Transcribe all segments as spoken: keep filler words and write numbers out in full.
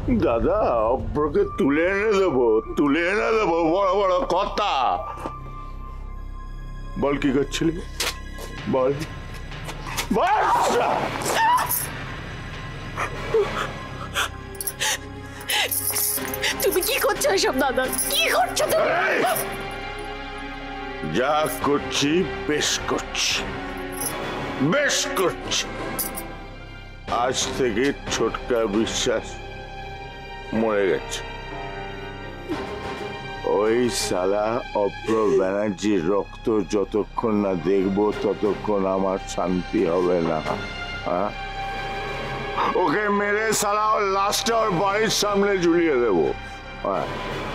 দাদা অভ্রকে তুলে এনে দেবো, তুলে এনে দেবো, বড় বড় কথা। বল কি করছিলি, বল বল। তুমি কি করছো এসব দাদা, কি করছো তুমি? যা করছি বেশ করছি, বেশ করছি। আজ থেকে ছোটকা বিশ্বাস মরে গেছে। ওই সালা অভ্র ব্যানার্জির রক্ত যতক্ষণ না দেখবো ততক্ষণ আমার শান্তি হবে না। হ্যাঁ, ওকে মেরে সালা ওর লাশটা ওর বাড়ির সামনে ঝুলিয়ে দেবো। হ্যাঁ,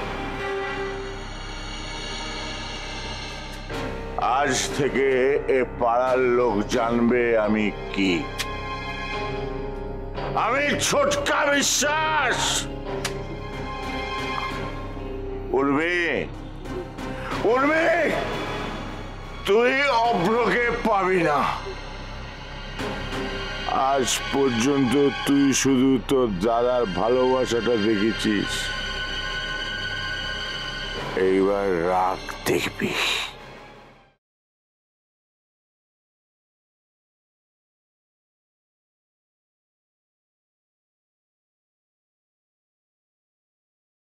আজ থেকে এ পাড়ার লোক জানবে আমি কি। আমি ছোটকা বিশ্বাস। উর্মি, উর্মি, তুই অভ্রকে পাবি না। আজ পর্যন্ত তুই শুধু তোর দাদার ভালোবাসাটা দেখেছিস, এইবার রাগ দেখবি।